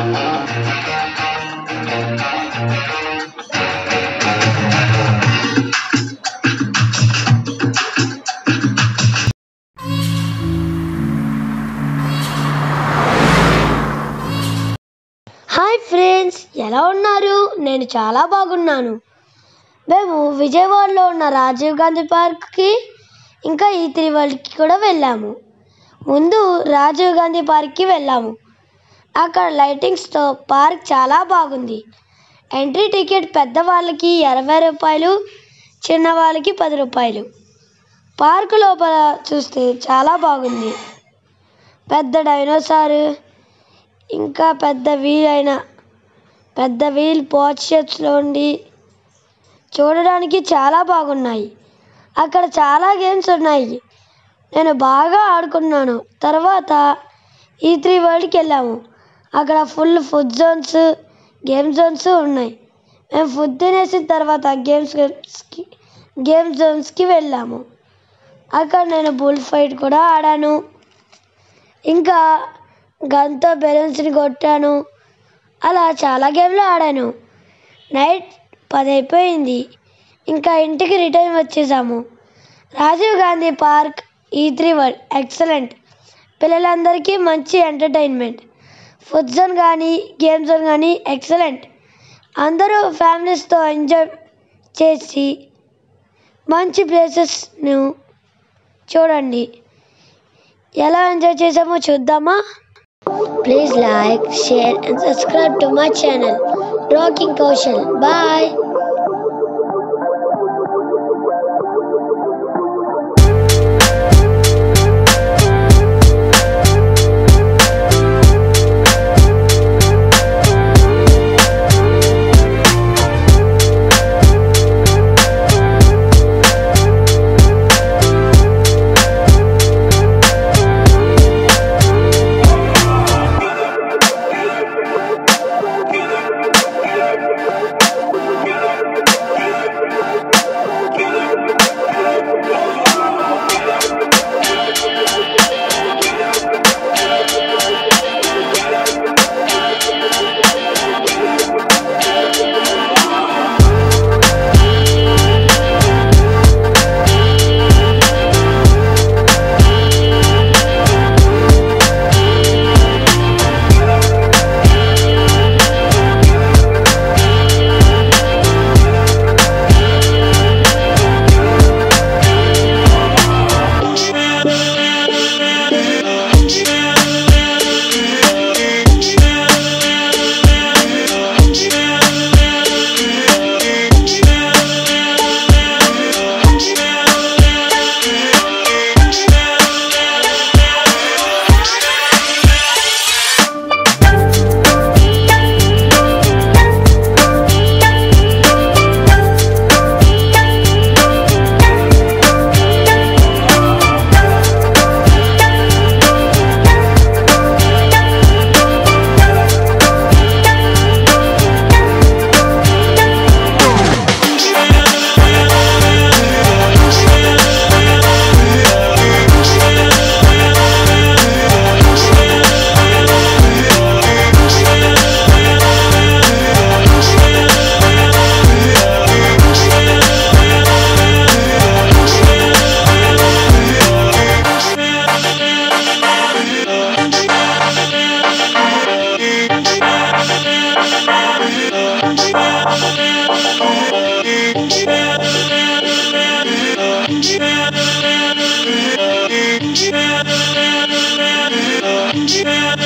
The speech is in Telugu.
హాయ్ ఫ్రెండ్స్, ఎలా ఉన్నారు? నేను చాలా బాగున్నాను. మేము విజయవాడలో ఉన్న రాజీవ్ గాంధీ పార్క్కి ఇంకా ఈ3 వరల్డ్కి కూడా వెళ్ళాము. ముందు రాజీవ్ గాంధీ పార్క్కి వెళ్ళాము. అక్కడ లైటింగ్స్తో పార్క్ చాలా బాగుంది. ఎంట్రీ టికెట్ పెద్దవాళ్ళకి 20 రూపాయలు, చిన్నవాళ్ళకి 10 రూపాయలు. పార్కు లోపల చూస్తే చాలా బాగుంది. పెద్ద డైనోసార్, ఇంకా పెద్ద వీల్ పాచ్ షేప్స్లో ఉండి చూడడానికి చాలా బాగున్నాయి. అక్కడ చాలా గేమ్స్ ఉన్నాయి. నేను బాగా ఆడుకున్నాను. తర్వాత ఈ3 వరల్డ్కి వెళ్ళాము. అక్కడ full food zones, game zones ఉన్నాయి. మేము ఫుడ్ తినేసిన తర్వాత గేమ్ జోన్స్కి వెళ్ళాము. అక్కడ నేను బుల్ ఫైట్ కూడా ఆడాను. ఇంకా గన్తో బెలూన్స్ని కొట్టాను. అలా చాలా గేమ్లు ఆడాను. నైట్ 10 అయిపోయింది. ఇంకా ఇంటికి రిటర్న్ వచ్చేసాము. Rajiv Gandhi park, E3 world excellent. పిల్లలందరికీ మంచి ఎంటర్టైన్మెంట్. ఫుడ్ జోన్ కానీ గేమ్ జోన్ కానీ ఎక్సలెంట్. అందరూ ఫ్యామిలీస్తో ఎంజాయ్ చేసి మంచి ప్లేసెస్ను చూడండి. ఎలా ఎంజాయ్ చేసామో చూద్దామా? Please like, share and subscribe to my channel, Rocking Kaushal. Bye. Yeah.